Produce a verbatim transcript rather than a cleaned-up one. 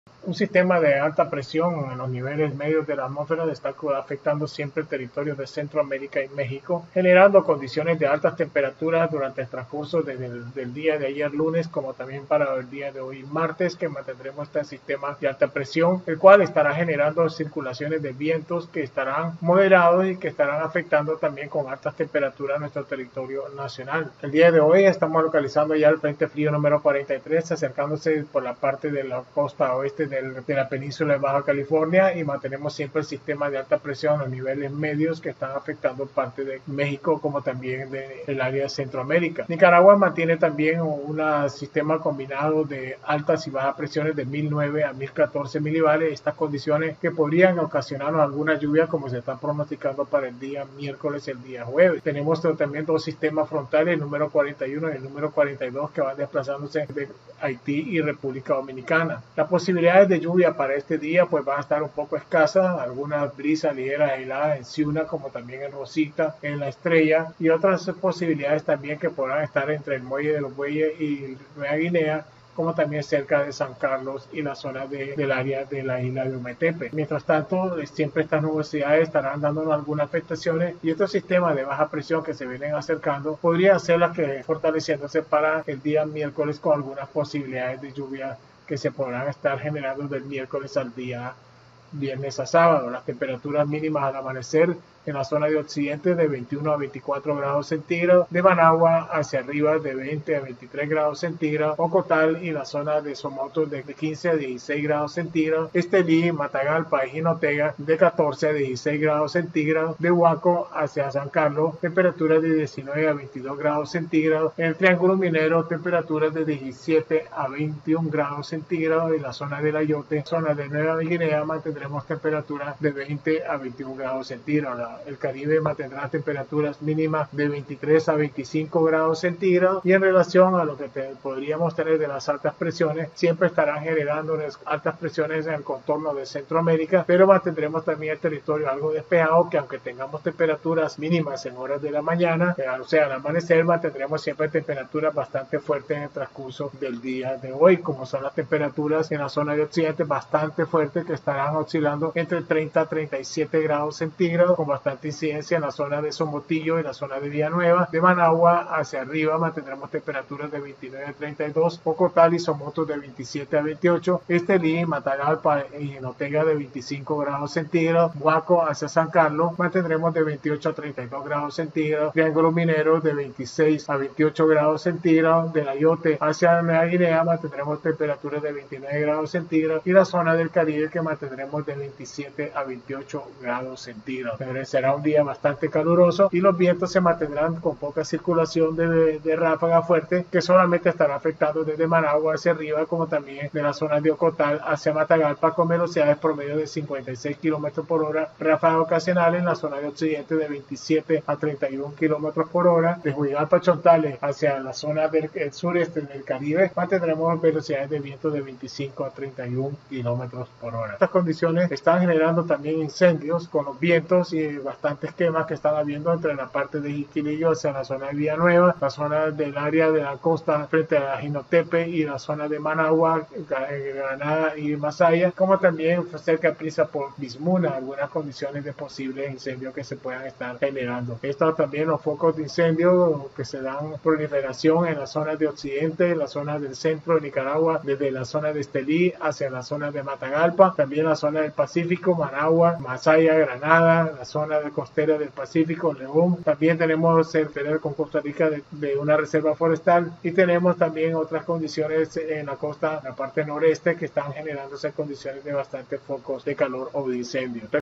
Un sistema de alta presión en los niveles medios de la atmósfera está afectando siempre el territorio de Centroamérica y México, generando condiciones de altas temperaturas durante el transcurso desde el del día de ayer lunes como también para el día de hoy martes, que mantendremos este sistema de alta presión, el cual estará generando circulaciones de vientos que estarán moderados y que estarán afectando también con altas temperaturas nuestro territorio nacional. El día de hoy estamos localizando ya el frente frío número cuarenta y tres, acercándose por la parte de la costa oeste de la península de Baja California, y mantenemos siempre el sistema de alta presión a niveles medios que están afectando parte de México como también del área de Centroamérica. Nicaragua mantiene también un sistema combinado de altas y bajas presiones de mil nueve a mil catorce milibares, estas condiciones que podrían ocasionarnos alguna lluvia como se está pronosticando para el día miércoles y el día jueves. Tenemos también dos sistemas frontales, el número cuarenta y uno y el número cuarenta y dos, que van desplazándose de Haití y República Dominicana. La posibilidad de lluvia para este día pues van a estar un poco escasas, algunas brisas ligeras heladas en Ciuna como también en Rosita, en La Estrella, y otras posibilidades también que podrán estar entre el Muelle de los Bueyes y Nueva Guinea, como también cerca de San Carlos y la zona de, del área de la isla de Ometepe. Mientras tanto, siempre estas nubosidades estarán dándonos algunas afectaciones, y estos sistemas de baja presión que se vienen acercando podrían ser las que fortaleciéndose para el día miércoles, con algunas posibilidades de lluvia que se podrán estar generando del miércoles al día viernes a sábado. Las temperaturas mínimas al amanecer en la zona de occidente de veintiuno a veinticuatro grados centígrados, de Managua hacia arriba de veinte a veintitrés grados centígrados, Ocotal y la zona de Somoto de quince a dieciséis grados centígrados, Estelí, Matagalpa y Jinotega de catorce a dieciséis grados centígrados, de Huaco hacia San Carlos temperaturas de diecinueve a veintidós grados centígrados, en el Triángulo Minero temperaturas de diecisiete a veintiún grados centígrados, en la zona del Ayote, zona de Nueva Guinea mantendremos temperaturas de veinte a veintiún grados centígrados. El Caribe mantendrá temperaturas mínimas de veintitrés a veinticinco grados centígrados, y en relación a lo que te, podríamos tener de las altas presiones, siempre estarán generando altas presiones en el contorno de Centroamérica, pero mantendremos también el territorio algo despejado, que aunque tengamos temperaturas mínimas en horas de la mañana, o sea al amanecer, mantendremos siempre temperaturas bastante fuertes en el transcurso del día de hoy, como son las temperaturas en la zona de occidente bastante fuertes, que estarán oscilando entre treinta a treinta y siete grados centígrados, con bastante incidencia en la zona de Somotillo y la zona de Villanueva. De Managua hacia arriba mantendremos temperaturas de veintinueve a treinta y dos, Ocotal y Somoto de veintisiete a veintiocho, Estelí, Matagalpa y Jinotega de veinticinco grados centígrados, Huaco hacia San Carlos mantendremos de veintiocho a treinta y dos grados centígrados, Triángulo Minero de veintiséis a veintiocho grados centígrados, del Ayote hacia Nueva Guinea mantendremos temperaturas de veintinueve grados centígrados, y la zona del Caribe que mantendremos de veintisiete a veintiocho grados centígrados. Pero será un día bastante caluroso, y los vientos se mantendrán con poca circulación de, de ráfaga fuerte, que solamente estará afectando desde Managua hacia arriba, como también de la zona de Ocotal hacia Matagalpa, con velocidades promedio de cincuenta y seis kilómetros por hora, ráfaga ocasional en la zona de occidente de veintisiete a treinta y uno kilómetros por hora. De Juigalpa a Chontales hacia la zona del sureste del Caribe mantendremos velocidades de viento de veinticinco a treinta y uno kilómetros por hora. Estas condiciones están generando también incendios con los vientos y bastantes quemas que están habiendo entre la parte de Jiquilillo hacia la zona de Villanueva, la zona del área de la costa frente a Jinotepe y la zona de Managua, Granada y Masaya, como también cerca de Prisa por Bismuna, algunas condiciones de posibles incendios que se puedan estar generando. Estos también los focos de incendio que se dan proliferación en la zona de occidente, en la zona del centro de Nicaragua, desde la zona de Estelí hacia la zona de Matagalpa, también la zona del Pacífico, Managua, Masaya, Granada, la zona de costera del Pacífico, León. También tenemos el tener con Costa Rica de, de una reserva forestal, y tenemos también otras condiciones en la costa, en la parte noreste, que están generándose condiciones de bastantes focos de calor o de incendio.